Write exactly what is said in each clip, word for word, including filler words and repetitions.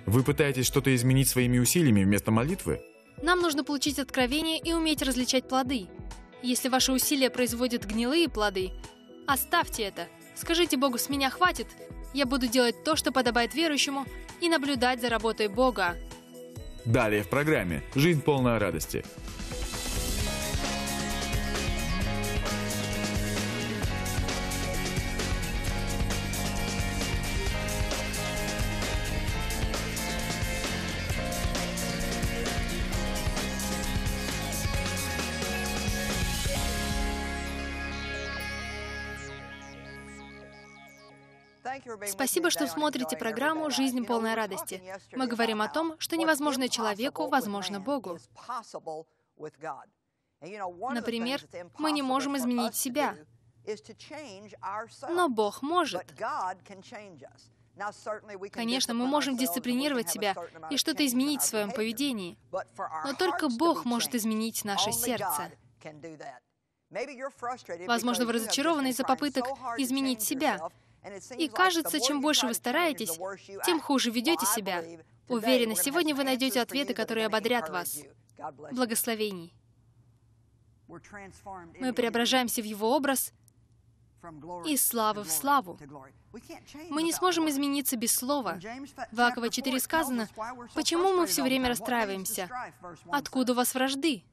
Вы пытаетесь что-то изменить своими усилиями вместо молитвы? Нам нужно получить откровение и уметь различать плоды. Если ваши усилия производят гнилые плоды, оставьте это. Скажите Богу: «С меня хватит, я буду делать то, что подобает верующему, и наблюдать за работой Бога». Далее в программе «Жизнь полная радости». Спасибо, что смотрите программу «Жизнь полная радости». Мы говорим о том, что невозможно человеку, возможно Богу. Например, мы не можем изменить себя, но Бог может. Конечно, мы можем дисциплинировать себя и что-то изменить в своем поведении, но только Бог может изменить наше сердце. Возможно, вы разочарованы из-за попыток изменить себя. И кажется, чем больше вы стараетесь, тем хуже ведете себя. Уверена, сегодня вы найдете ответы, которые ободрят вас. Благословений. Мы преображаемся в Его образ из славы в славу. Мы не сможем измениться без слова. В Иакова четыре сказано: «Почему мы все время расстраиваемся? Откуда у вас вражды?»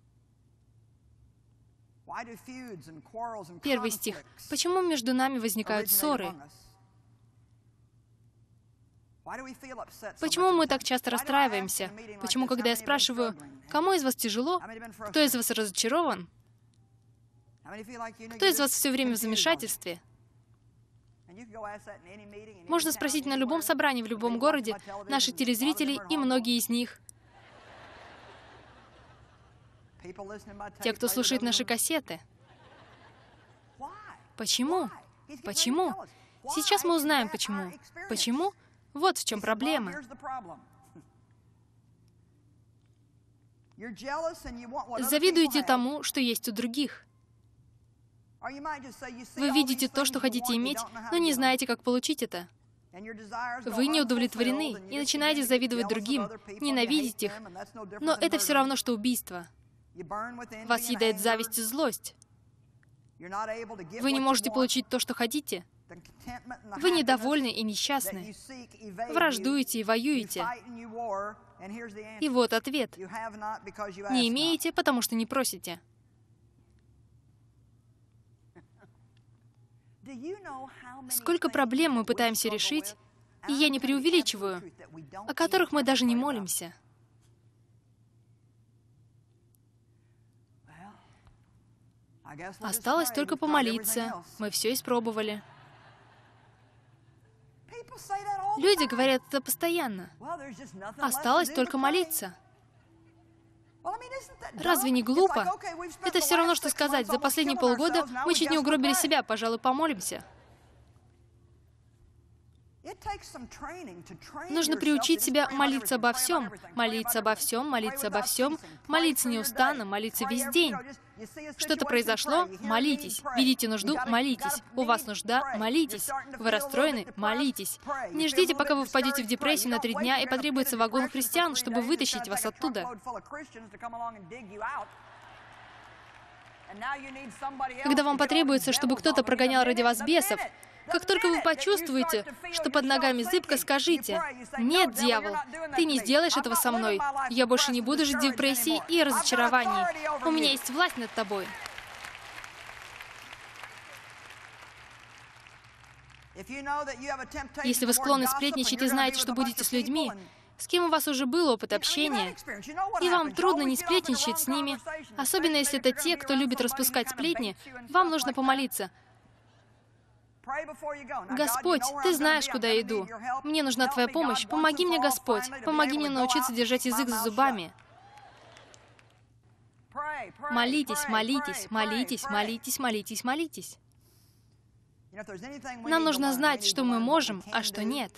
Первый стих. Почему между нами возникают ссоры? Почему мы так часто расстраиваемся? Почему, когда я спрашиваю, кому из вас тяжело, кто из вас разочарован, кто из вас все время в замешательстве? Можно спросить на любом собрании в любом городе, наши телезрители и многие из них. Те, кто слушает наши кассеты. Почему? Почему? Сейчас мы узнаем, почему. Почему? Вот в чем проблема. Завидуете тому, что есть у других. Вы видите то, что хотите иметь, но не знаете, как получить это. Вы не удовлетворены и начинаете завидовать другим, ненавидеть их, но это все равно, что убийство. Вас съедает зависть и злость. Вы не можете получить то, что хотите. Вы недовольны и несчастны. Враждуете и воюете. И вот ответ. Не имеете, потому что не просите. Сколько проблем мы пытаемся решить, и я не преувеличиваю, о которых мы даже не молимся. Осталось только помолиться. Мы все испробовали. Люди говорят это постоянно. Осталось только молиться. Разве не глупо? Это все равно, что сказать: за последние полгода мы чуть не угробили себя, пожалуй, помолимся. Нужно приучить себя молиться обо всем, молиться обо всем, молиться обо всем, молиться неустанно, молиться весь день. Что-то произошло? Молитесь. Видите нужду? Молитесь. У вас нужда? Молитесь. Вы расстроены? Молитесь. Не ждите, пока вы впадете в депрессию на три дня и потребуется вагон христиан, чтобы вытащить вас оттуда. Когда вам потребуется, чтобы кто-то прогонял ради вас бесов, как только вы почувствуете, что под ногами зыбко, скажите: «Нет, дьявол, ты не сделаешь этого со мной. Я больше не буду жить в депрессии и разочаровании. У меня есть власть над тобой». Если вы склонны сплетничать и знаете, что будете с людьми, с кем у вас уже был опыт общения, и вам трудно не сплетничать с ними, особенно если это те, кто любит распускать сплетни, вам нужно помолиться: «Господь, Ты знаешь, куда я иду. Мне нужна Твоя помощь. Помоги мне, Господь. Помоги мне научиться держать язык за зубами». Молитесь, молитесь, молитесь, молитесь, молитесь, молитесь. Нам нужно знать, что мы можем, а что нет.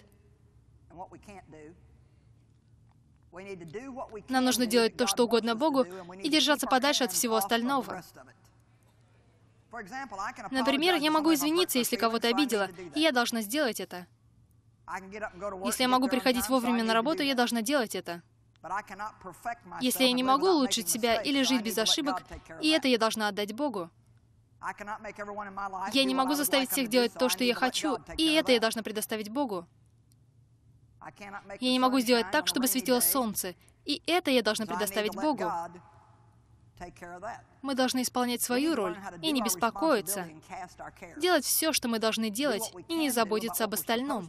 Нам нужно делать то, что угодно Богу, и держаться подальше от всего остального. Например, я могу извиниться, если кого-то обидела, и я должна сделать это. Если я могу приходить вовремя на работу, я должна делать это. Если я не могу улучшить себя или жить без ошибок, и это я должна отдать Богу. Я не могу заставить всех делать то, что я хочу, и это я должна предоставить Богу. Я не могу сделать так, чтобы светило солнце, и это я должна предоставить Богу. Мы должны исполнять свою роль и не беспокоиться, делать все, что мы должны делать, и не заботиться об остальном.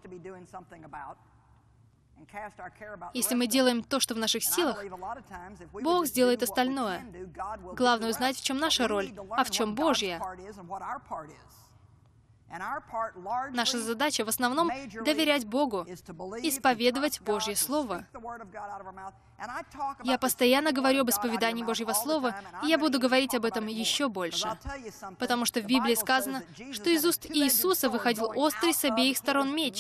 Если мы делаем то, что в наших силах, Бог сделает остальное. Главное узнать, в чем наша роль, а в чем Божья. Наша задача в основном доверять Богу, исповедовать Божье Слово. Я постоянно говорю об исповедании Божьего Слова, и я буду говорить об этом еще больше. Потому что в Библии сказано, что из уст Иисуса выходил острый с обеих сторон меч.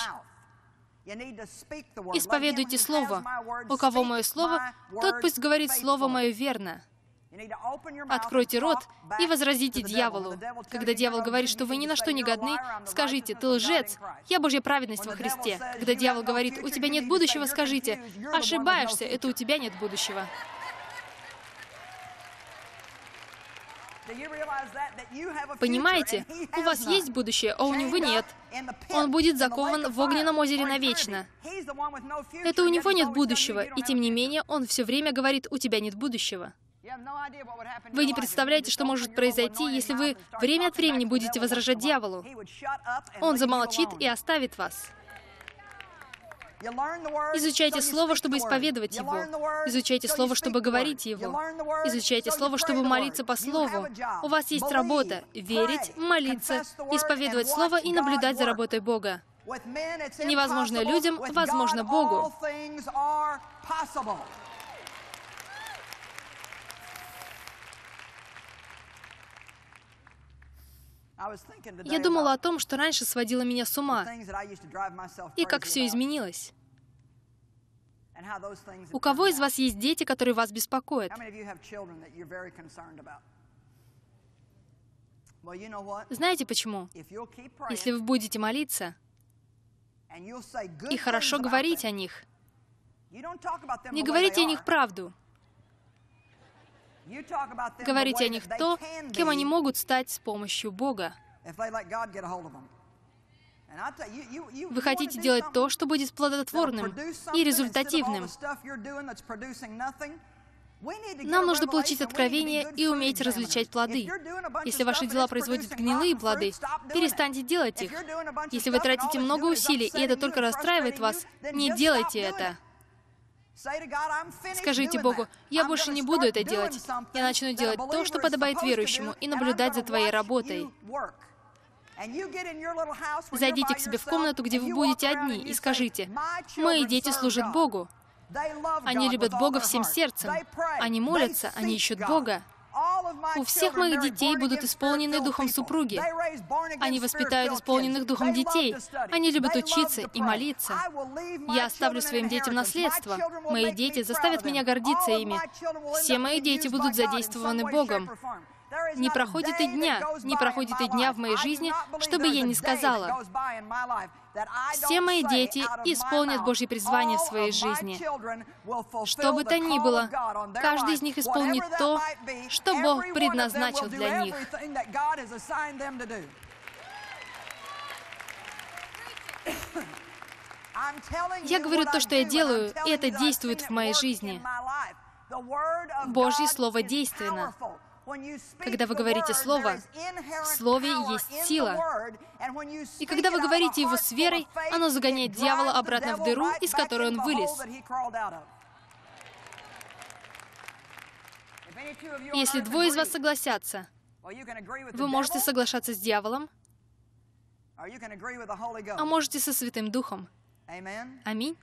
Исповедуйте Слово. У кого мое Слово, тот пусть говорит Слово мое верно. Откройте рот и возразите дьяволу. Когда дьявол говорит, что вы ни на что не годны, скажите: «Ты лжец, я Божья праведность во Христе». Когда дьявол говорит: «У тебя нет будущего», скажите: «Ошибаешься, это у тебя нет будущего». Понимаете? У вас есть будущее, а у него нет. Он будет закован в огненном озере навечно. Это у него нет будущего, и тем не менее он все время говорит: «У тебя нет будущего». Вы не представляете, что может произойти, если вы время от времени будете возражать дьяволу. Он замолчит и оставит вас. Изучайте Слово, чтобы исповедовать его. Изучайте Слово, чтобы говорить его. Изучайте Слово, чтобы молиться по Слову. У вас есть работа — верить, молиться, исповедовать Слово и наблюдать за работой Бога. Невозможно людям, возможно Богу. Я думала о том, что раньше сводило меня с ума, и как все изменилось. У кого из вас есть дети, которые вас беспокоят? Знаете почему? Если вы будете молиться и хорошо говорить о них, не говорите о них правду, говорите о них то, кем они могут стать с помощью Бога. Вы хотите делать то, что будет плодотворным и результативным. Нам нужно получить откровение и уметь различать плоды. Если ваши дела производят гнилые плоды, перестаньте делать их. Если вы тратите много усилий, и это только расстраивает вас, не делайте это. Скажите Богу: «Я больше не буду это делать. Я начну делать то, что подобает верующему, и наблюдать за Твоей работой». Зайдите к себе в комнату, где вы будете одни, и скажите: «Мои дети служат Богу. Они любят Бога всем сердцем. Они молятся, они ищут Бога. У всех моих детей будут исполнены духом супруги. Они воспитают исполненных духом детей. Они любят учиться и молиться. Я оставлю своим детям наследство. Мои дети заставят меня гордиться ими. Все мои дети будут задействованы Богом. Не проходит и дня, не проходит и дня в моей жизни, чтобы я не сказала: все мои дети исполнят Божье призвание в своей жизни. Что бы то ни было, каждый из них исполнит то, что Бог предназначил для них. Я говорю то, что я делаю, и это действует в моей жизни. Божье Слово действенно. Когда вы говорите Слово, в Слове есть сила. И когда вы говорите его с верой, оно загоняет дьявола обратно в дыру, из которой он вылез. Если двое из вас согласятся, вы можете соглашаться с дьяволом, а можете со Святым Духом. Аминь.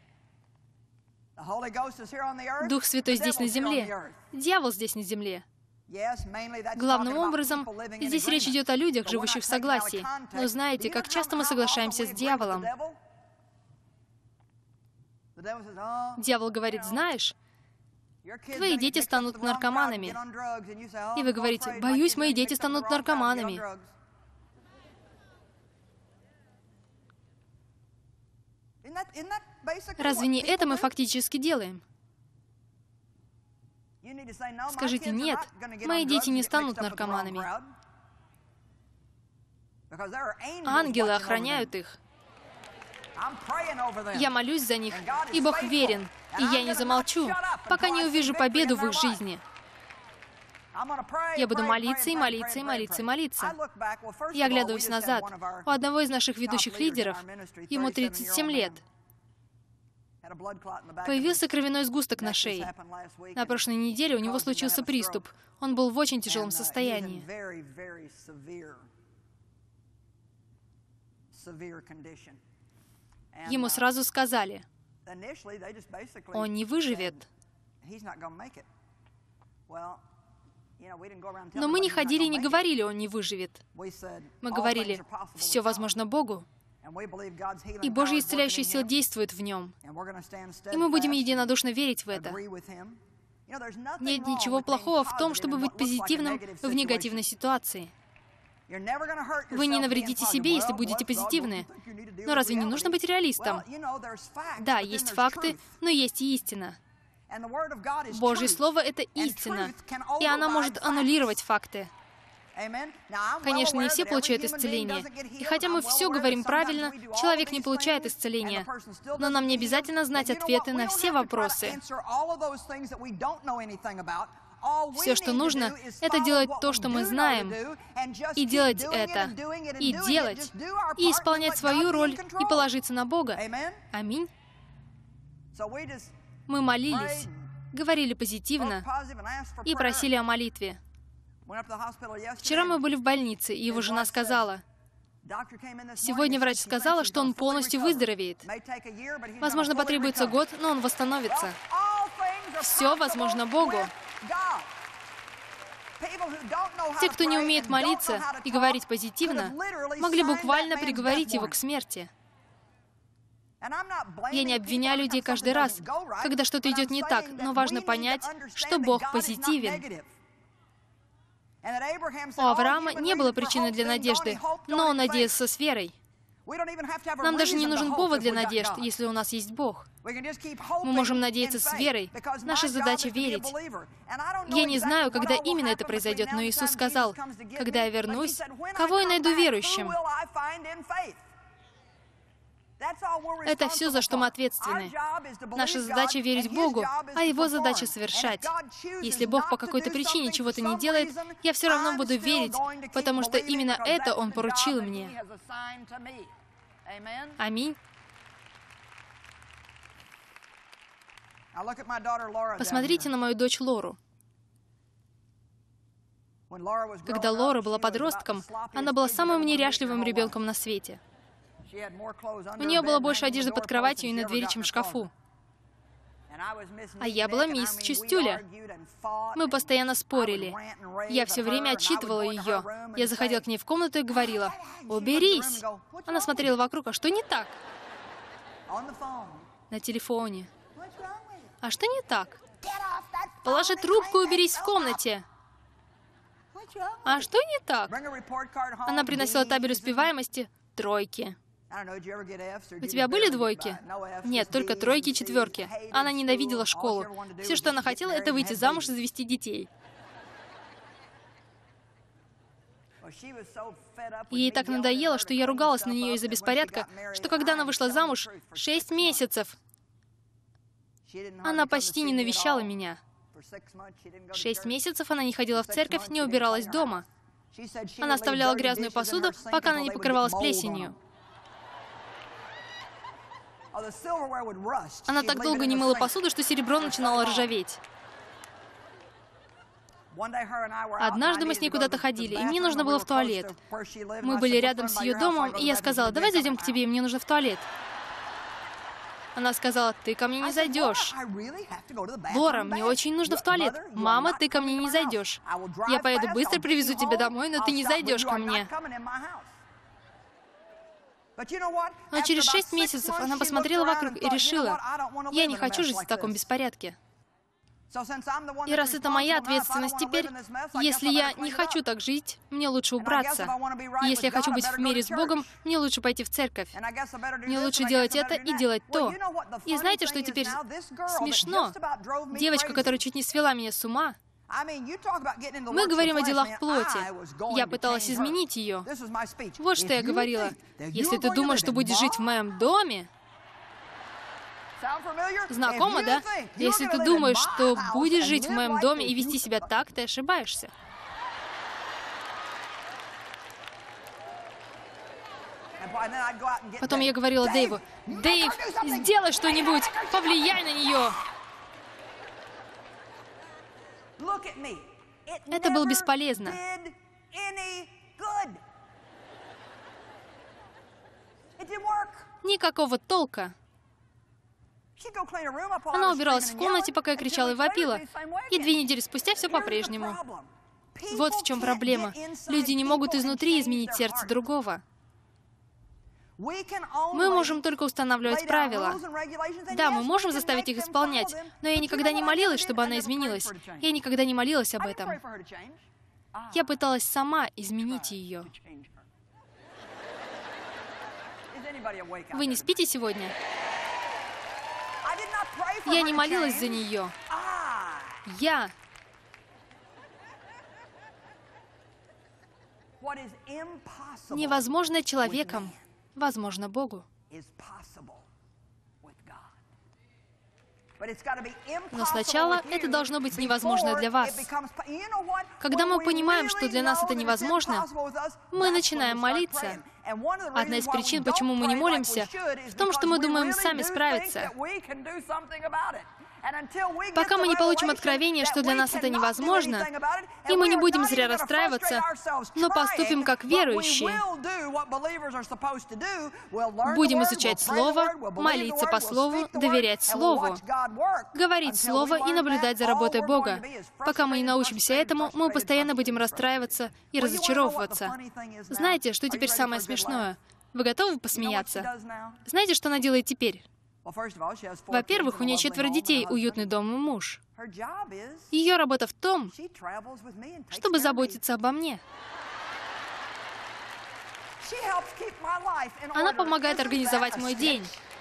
Дух Святой здесь на земле. Дьявол здесь на земле. Главным образом, здесь речь идет о людях, живущих в согласии. Но знаете, как часто мы соглашаемся с дьяволом? Дьявол говорит: знаешь, твои дети станут наркоманами. И вы говорите: боюсь, мои дети станут наркоманами. Разве не это мы фактически делаем? Скажите, нет, мои дети не станут наркоманами. Ангелы охраняют их. Я молюсь за них, и Бог верен, и я не замолчу, пока не увижу победу в их жизни. Я буду молиться и молиться и молиться и молиться. Я оглядываюсь назад. У одного из наших ведущих лидеров, ему тридцать семь лет, появился кровяной сгусток на шее. На прошлой неделе у него случился приступ. Он был в очень тяжелом состоянии. Ему сразу сказали, он не выживет. Но мы не ходили и не говорили, он не выживет. Мы говорили, все возможно Богу, и Божья исцеляющая сила действует в нем. И мы будем единодушно верить в это. Нет ничего плохого в том, чтобы быть позитивным в негативной ситуации. Вы не навредите себе, если будете позитивны. Но разве не нужно быть реалистом? Да, есть факты, но есть и истина. Божье Слово — это истина, и она может аннулировать факты. Конечно, не все получают исцеление. И хотя мы все говорим правильно, человек не получает исцеления. Но нам не обязательно знать ответы на все вопросы. Все, что нужно, это делать то, что мы знаем, и делать это, и делать, и исполнять свою роль, и положиться на Бога. Аминь. Мы молились, говорили позитивно и просили о молитве. Вчера мы были в больнице, и его жена сказала, сегодня врач сказала, что он полностью выздоровеет. Возможно, потребуется год, но он восстановится. Все возможно Богу. Те, кто не умеет молиться и говорить позитивно, могли буквально приговорить его к смерти. Я не обвиняю людей каждый раз, когда что-то идет не так, но важно понять, что Бог позитивен. У Авраама не было причины для надежды, но он надеялся с верой. Нам даже не нужен повод для надежд, если у нас есть Бог. Мы можем надеяться с верой. Наша задача — верить. Я не знаю, когда именно это произойдет, но Иисус сказал, «Когда я вернусь, кого я найду верующим?» Это все, за что мы ответственны. Наша задача — верить Богу, а Его задача — совершать. Если Бог по какой-то причине чего-то не делает, я все равно буду верить, потому что именно это Он поручил мне. Аминь. Посмотрите на мою дочь Лору. Когда Лора была подростком, она была самым неряшливым ребенком на свете. У нее было больше одежды под кроватью и на двери, чем в шкафу. А я была мисс Чистюля. Мы постоянно спорили. Я все время отчитывала ее. Я заходила к ней в комнату и говорила, «Уберись!» Она смотрела вокруг, а что не так? На телефоне. А что не так? Положи трубку и уберись в комнате. А что не так? Она приносила табель успеваемости, тройки. У тебя были двойки? Нет, только тройки и четверки. Она ненавидела школу. Все, что она хотела, это выйти замуж и завести детей. Ей так надоело, что я ругалась на нее из-за беспорядка, что когда она вышла замуж, шесть месяцев, она почти не навещала меня. Шесть месяцев она не ходила в церковь, не убиралась дома. Она оставляла грязную посуду, пока она не покрывалась плесенью. Она так долго не мыла посуду, что серебро начинало ржаветь. Однажды мы с ней куда-то ходили, и мне нужно было в туалет. Мы были рядом с ее домом, и я сказала, «Давай зайдем к тебе, мне нужно в туалет». Она сказала, «Ты ко мне не зайдешь». «Лора, мне очень нужно в туалет». «Мама, ты ко мне не зайдешь». «Я поеду быстро, привезу тебя домой, но ты не зайдешь ко мне». Но через шесть месяцев она посмотрела вокруг и решила, «Я не хочу жить в таком беспорядке». И раз это моя ответственность теперь, если я не хочу так жить, мне лучше убраться. И если я хочу быть в мире с Богом, мне лучше пойти в церковь. Мне лучше делать это и делать то. И знаете, что теперь смешно? Девочка, которая чуть не свела меня с ума, мы говорим о делах плоти. Я пыталась изменить ее. Вот что я говорила. Если ты думаешь, что будешь жить в моем доме... Знакомо, да? Если ты думаешь, что будешь жить в моем доме и вести себя так, ты ошибаешься. Потом я говорила Дэйву: «Дэйв, сделай что-нибудь, повлияй на нее!» Это было бесполезно. Никакого толка. Она убиралась в комнате, пока я кричала и вопила. И две недели спустя все по-прежнему. Вот в чем проблема. Люди не могут изнутри изменить сердце другого. Мы можем только устанавливать правила. Да, мы можем заставить их исполнять, но я никогда не молилась, чтобы она изменилась. Я никогда не молилась об этом. Я пыталась сама изменить ее. Вы не спите сегодня? Я не молилась за нее. Я. Невозможно человеком, возможно Богу. Но сначала это должно быть невозможно для вас. Когда мы понимаем, что для нас это невозможно, мы начинаем молиться. Одна из причин, почему мы не молимся, в том, что мы думаем сами справиться. Пока мы не получим откровение, что для нас это невозможно, и мы не будем зря расстраиваться, но поступим как верующие. Будем изучать Слово, молиться по Слову, доверять Слову, говорить Слово и наблюдать за работой Бога. Пока мы не научимся этому, мы постоянно будем расстраиваться и разочаровываться. Знаете, что теперь самое смешное? Вы готовы посмеяться? Знаете, что она делает теперь? Во-первых, у нее четверо детей, уютный дом и муж. Ее работа в том, чтобы заботиться обо мне. Она помогает организовать мой день.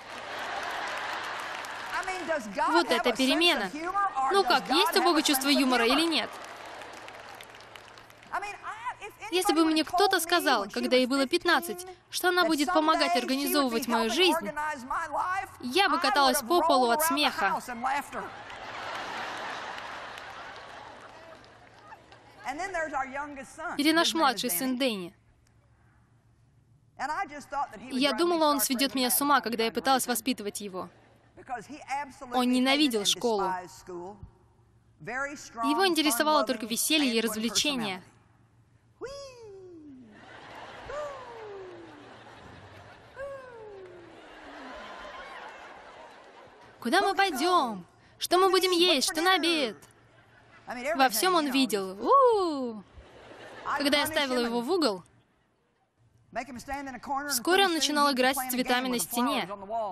Вот это перемена. Ну как, есть у Бога чувство юмора или нет? Если бы мне кто-то сказал, когда ей было пятнадцать, что она будет помогать организовывать мою жизнь, я бы каталась по полу от смеха. Или наш младший сын Дэнни. Я думала, он сведет меня с ума, когда я пыталась воспитывать его. Он ненавидел школу. Его интересовало только веселье и развлечения. Куда мы пойдем? Что мы будем есть? Что на обед? Во всем он видел. У-у-у. Когда я ставила его в угол, вскоре он начинал играть с цветами на стене.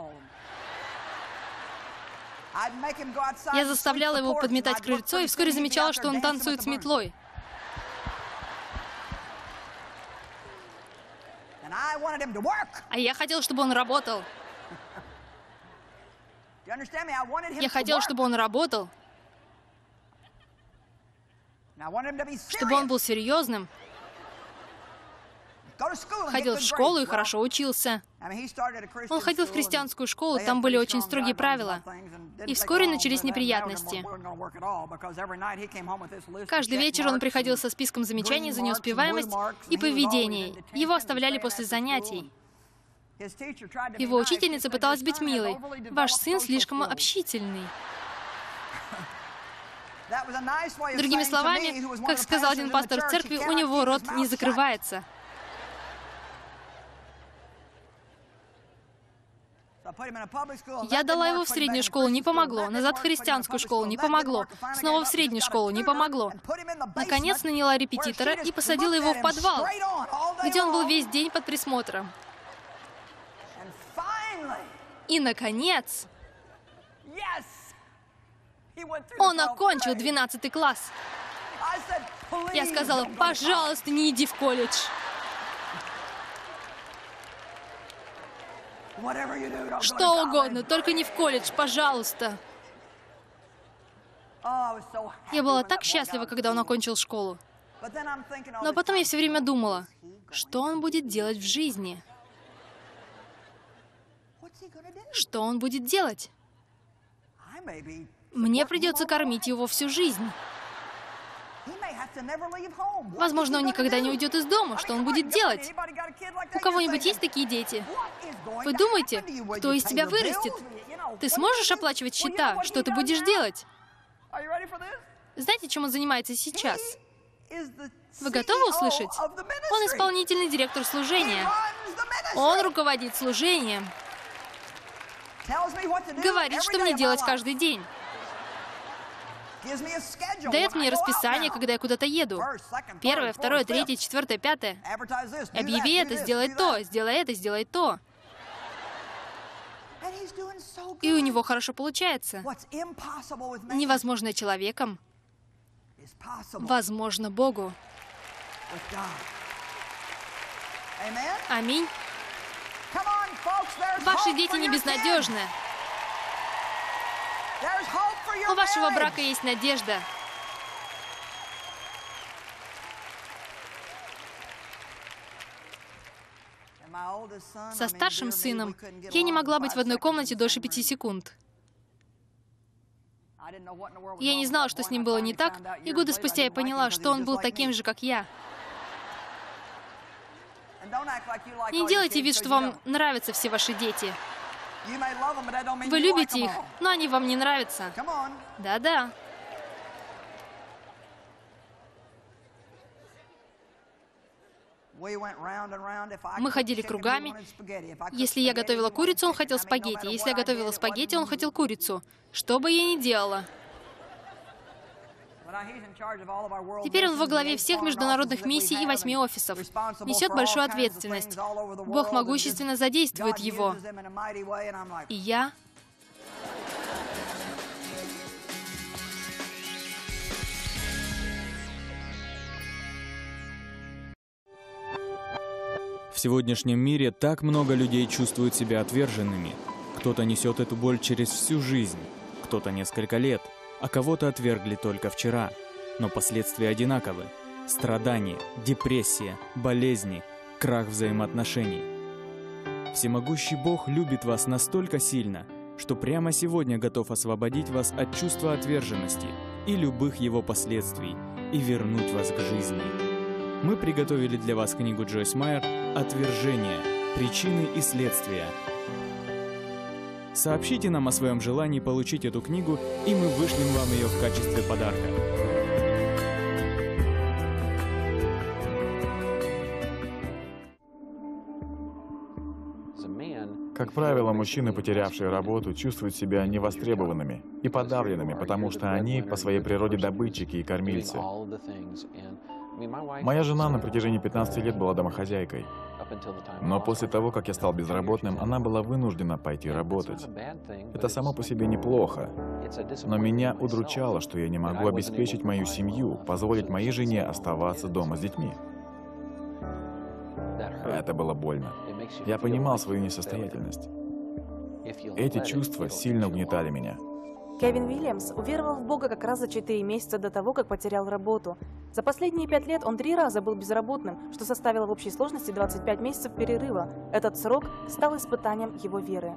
Я заставляла его подметать крыльцо и вскоре замечала, что он танцует с метлой. А я хотел, чтобы он работал. Я хотел, чтобы он работал, чтобы он был серьезным, ходил в школу и хорошо учился. Он ходил в христианскую школу, там были очень строгие правила. И вскоре начались неприятности. Каждый вечер он приходил со списком замечаний за неуспеваемость и поведение. Его оставляли после занятий. Его учительница пыталась быть милой. Ваш сын слишком общительный. Другими словами, как сказал один пастор в церкви, у него рот не закрывается. Я дала его в среднюю школу, не помогло. Назад в христианскую школу, не помогло. Снова в среднюю школу, не помогло. Наконец наняла репетитора и посадила его в подвал, где он был весь день под присмотром. И, наконец, Он окончил двенадцатый класс. Я сказала, пожалуйста, не иди в колледж. Что угодно, только не в колледж, пожалуйста. Я была так счастлива, когда он окончил школу. Но потом я все время думала, что он будет делать в жизни? Что он будет делать? Мне придется кормить его всю жизнь. Возможно, он никогда не уйдет из дома. Что он будет делать? У кого-нибудь есть такие дети? Вы думаете, кто из тебя вырастет? Ты сможешь оплачивать счета? Что ты будешь делать? Знаете, чем он занимается сейчас? Вы готовы услышать? Он исполнительный директор служения. Он руководит служением. Говорит, что мне делать каждый день. Дает мне расписание, когда я куда-то еду. Первое, второе, третье, четвертое, пятое. Объяви это, сделай то, сделай это, сделай то. И у него хорошо получается. Невозможное человеком возможно Богу. Аминь. Ваши дети не безнадежны. У вашего брака есть надежда. Со старшим сыном я не могла быть в одной комнате дольше пяти секунд. Я не знала, что с ним было не так, и годы спустя я поняла, что он был таким же, как я. Не делайте вид, что вам нравятся все ваши дети. Вы любите их, но они вам не нравятся. Да-да. Мы ходили кругами. Если я готовила курицу, он хотел спагетти. Если я готовила спагетти, он хотел курицу. Что бы я ни делала. Теперь он во главе всех международных миссий и восьми офисов. Несет большую ответственность. Бог могущественно задействует его. И я... В сегодняшнем мире так много людей чувствуют себя отверженными. Кто-то несет эту боль через всю жизнь, кто-то несколько лет, а кого-то отвергли только вчера. Но последствия одинаковы. Страдания, депрессия, болезни, крах взаимоотношений. Всемогущий Бог любит вас настолько сильно, что прямо сегодня готов освободить вас от чувства отверженности и любых его последствий и вернуть вас к жизни. Мы приготовили для вас книгу Джойс Майер «Отвержение. Причины и следствия». Сообщите нам о своем желании получить эту книгу, и мы вышлем вам ее в качестве подарка. Как правило, мужчины, потерявшие работу, чувствуют себя невостребованными и подавленными, потому что они по своей природе добытчики и кормильцы. Моя жена на протяжении пятнадцати лет была домохозяйкой. Но после того, как я стал безработным, она была вынуждена пойти работать. Это само по себе неплохо. Но меня удручало, что я не могу обеспечить мою семью, позволить моей жене оставаться дома с детьми. Это было больно. Я понимал свою несостоятельность. Эти чувства сильно угнетали меня. Кевин Уильямс уверовал в Бога как раз за четыре месяца до того, как потерял работу. За последние пять лет он три раза был безработным, что составило в общей сложности двадцать пять месяцев перерыва. Этот срок стал испытанием его веры.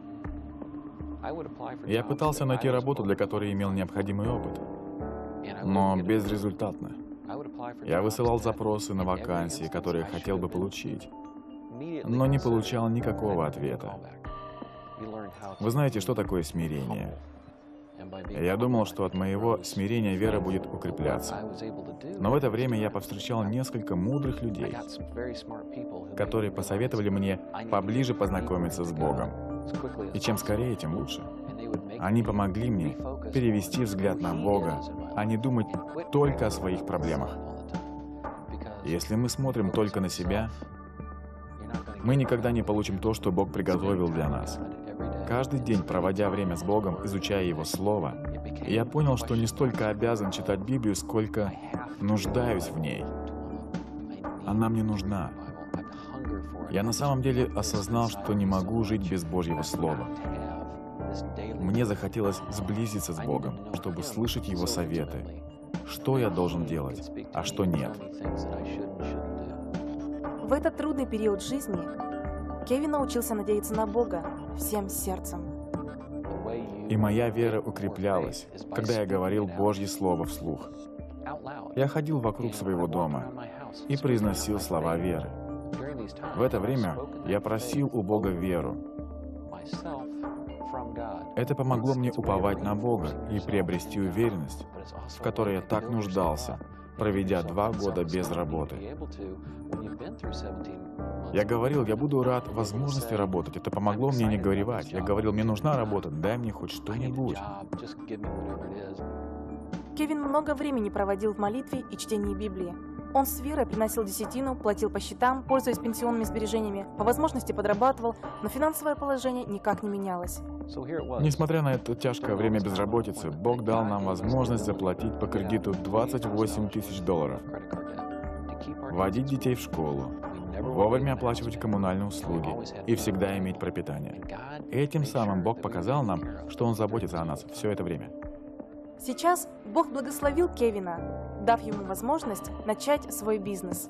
Я пытался найти работу, для которой имел необходимый опыт, но безрезультатно. Я высылал запросы на вакансии, которые хотел бы получить, но не получал никакого ответа. Вы знаете, что такое смирение? Я думал, что от моего смирения вера будет укрепляться. Но в это время я повстречал несколько мудрых людей, которые посоветовали мне поближе познакомиться с Богом. И чем скорее, тем лучше. Они помогли мне перевести взгляд на Бога, а не думать только о своих проблемах. Если мы смотрим только на себя, мы никогда не получим то, что Бог приготовил для нас. Каждый день, проводя время с Богом, изучая Его Слово, я понял, что не столько обязан читать Библию, сколько нуждаюсь в ней. Она мне нужна. Я на самом деле осознал, что не могу жить без Божьего Слова. Мне захотелось сблизиться с Богом, чтобы слышать Его советы. Что я должен делать, а что нет. В этот трудный период жизни Кевин научился надеяться на Бога всем сердцем. И моя вера укреплялась, когда я говорил Божье Слово вслух. Я ходил вокруг своего дома и произносил слова веры. В это время я просил у Бога веру. Это помогло мне уповать на Бога и приобрести уверенность, в которой я так нуждался, проведя два года без работы. Я говорил, я буду рад возможности работать. Это помогло мне не горевать. Я говорил, мне нужна работа, дай мне хоть что-нибудь. Кевин много времени проводил в молитве и чтении Библии. Он с верой приносил десятину, платил по счетам, пользуясь пенсионными сбережениями, по возможности подрабатывал, но финансовое положение никак не менялось. Несмотря на это тяжкое время безработицы, Бог дал нам возможность заплатить по кредиту двадцать восемь тысяч долларов, водить детей в школу, вовремя оплачивать коммунальные услуги и всегда иметь пропитание. Этим самым Бог показал нам, что Он заботится о нас все это время. Сейчас Бог благословил Кевина, дав ему возможность начать свой бизнес.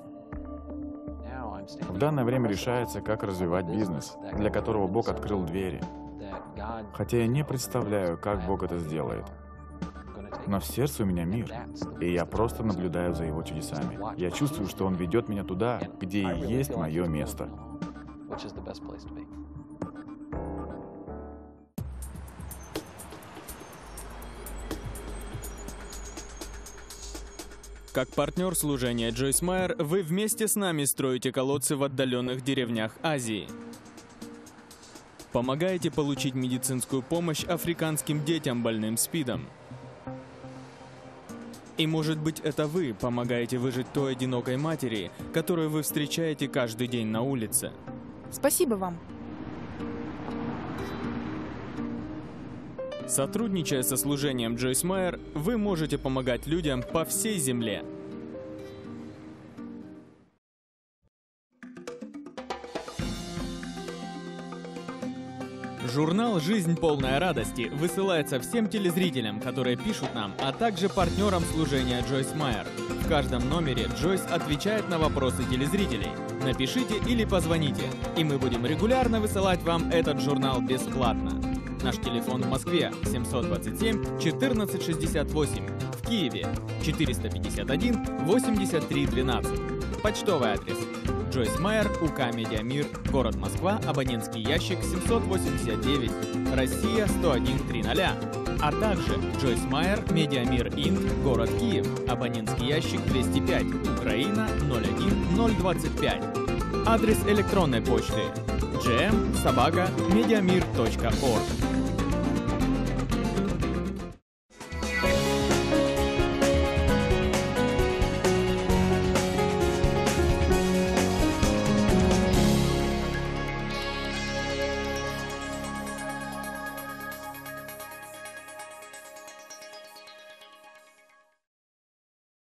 В данное время решается, как развивать бизнес, для которого Бог открыл двери. Хотя я не представляю, как Бог это сделает. Но в сердце у меня мир, и я просто наблюдаю за Его чудесами. Я чувствую, что Он ведет меня туда, где и есть мое место. Как партнер служения Джойс Майер, вы вместе с нами строите колодцы в отдаленных деревнях Азии. Помогаете получить медицинскую помощь африканским детям, больным СПИДом. И может быть, это вы помогаете выжить той одинокой матери, которую вы встречаете каждый день на улице. Спасибо вам. Сотрудничая со служением Джойс Майер, вы можете помогать людям по всей земле. Журнал «Жизнь полная радости» высылается всем телезрителям, которые пишут нам, а также партнерам служения Джойс Майер. В каждом номере Джойс отвечает на вопросы телезрителей. Напишите или позвоните, и мы будем регулярно высылать вам этот журнал бесплатно. Наш телефон в Москве семьсот двадцать семь четырнадцать шестьдесят восемь, в Киеве четыреста пятьдесят один восемьдесят три двенадцать. Почтовый адрес: Джойс Майер, УК Медиамир, город Москва, абонентский ящик семьсот восемьдесят девять, Россия сто один триста, а также Джойс Майер, Медиамир Инк, город Киев, абонентский ящик двести пять, Украина ноль один ноль двадцать пять. Адрес электронной почты: джи эм собака медиамир точка орг.